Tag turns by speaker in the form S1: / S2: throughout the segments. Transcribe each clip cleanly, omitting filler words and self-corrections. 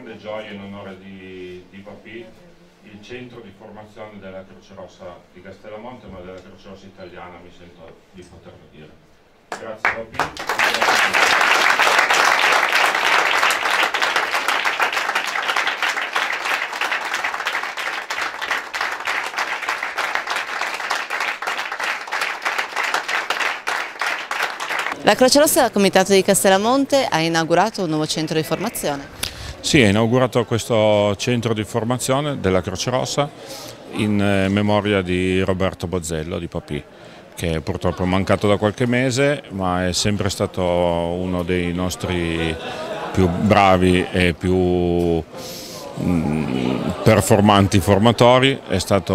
S1: grande gioia in onore di Papì, il centro di formazione della Croce Rossa di Castellamonte, ma della Croce Rossa italiana, mi sento di poterlo dire. Grazie Papì.
S2: La Croce Rossa del Comitato di Castellamonte ha inaugurato un nuovo centro di formazione.
S1: Sì, ha inaugurato questo centro di formazione della Croce Rossa in memoria di Roberto Bozzello di Papì, che purtroppo è mancato da qualche mese, ma è sempre stato uno dei nostri più bravi e più performanti formatori. È stato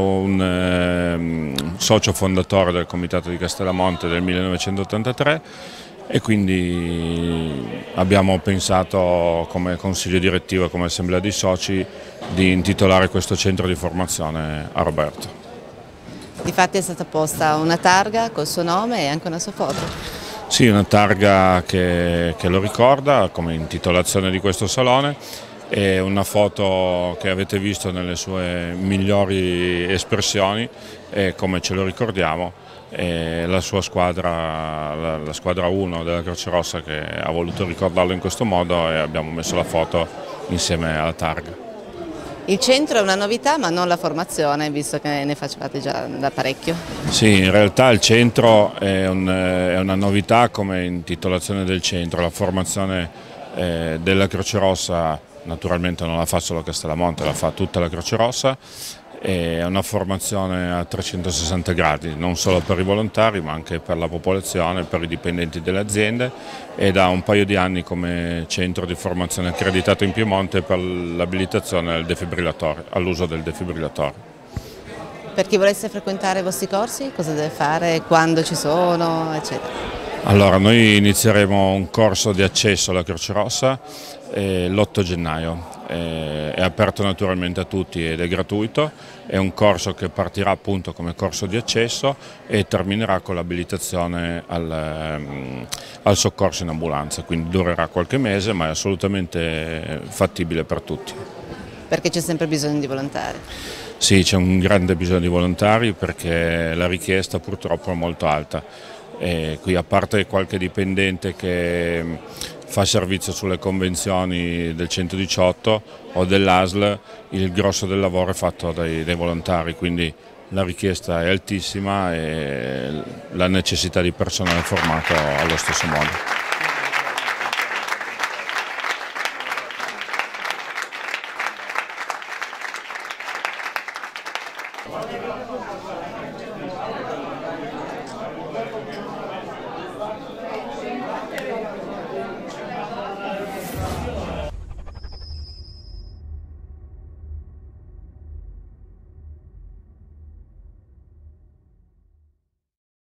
S1: un socio fondatore del Comitato di Castellamonte del 1983 e quindi abbiamo pensato come consiglio direttivo e come assemblea di soci di intitolare questo centro di formazione a Roberto.
S2: Difatti è stata posta una targa col suo nome e anche una sua foto.
S1: Sì, una targa che lo ricorda come intitolazione di questo salone e una foto che avete visto nelle sue migliori espressioni e come ce lo ricordiamo. E la sua squadra, la squadra 1 della Croce Rossa, che ha voluto ricordarlo in questo modo, e abbiamo messo la foto insieme alla targa.
S2: Il centro è una novità, ma non la formazione, visto che ne facevate già da parecchio.
S1: Sì, in realtà il centro è una novità come intitolazione del centro. La formazione della Croce Rossa naturalmente non la fa solo Castellamonte, la fa tutta la Croce Rossa. È una formazione a 360 gradi, non solo per i volontari ma anche per la popolazione, per i dipendenti delle aziende, e da un paio di anni come centro di formazione accreditato in Piemonte per l'abilitazione al defibrillatore, all'uso del defibrillatore.
S2: Per chi volesse frequentare i vostri corsi, cosa deve fare, quando ci sono, eccetera?
S1: Allora, noi inizieremo un corso di accesso alla Croce Rossa l'8 gennaio. È aperto naturalmente a tutti ed è gratuito, è un corso che partirà appunto come corso di accesso e terminerà con l'abilitazione al soccorso in ambulanza, quindi durerà qualche mese ma è assolutamente fattibile per tutti.
S2: Perché c'è sempre bisogno di volontari?
S1: Sì, c'è un grande bisogno di volontari perché la richiesta purtroppo è molto alta. E qui, a parte qualche dipendente che fa servizio sulle convenzioni del 118 o dell'ASL, il grosso del lavoro è fatto dai volontari, quindi la richiesta è altissima e la necessità di personale formato allo stesso modo.